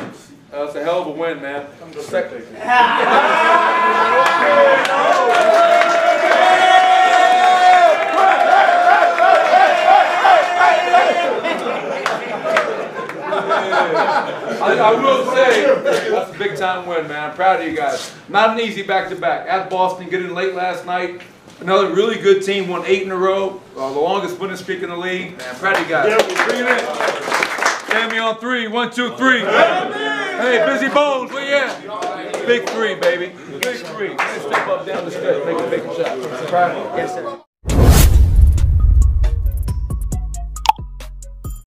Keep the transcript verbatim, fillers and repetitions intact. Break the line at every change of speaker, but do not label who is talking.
That's a hell of a win, man. Second. I, I will say, that's a big time win, man. I'm proud of you guys. Not an easy back-to-back. At Boston, getting late last night. Another really good team, won eight in a row. Uh, the longest winning streak in the league. Man, I'm proud of you guys. Bring it in. Sammy on three. One, two, three. Hey, Busy Bones, where you at? Big three, baby. Big three. Step up down the stairs, make a big shot. Proud of you.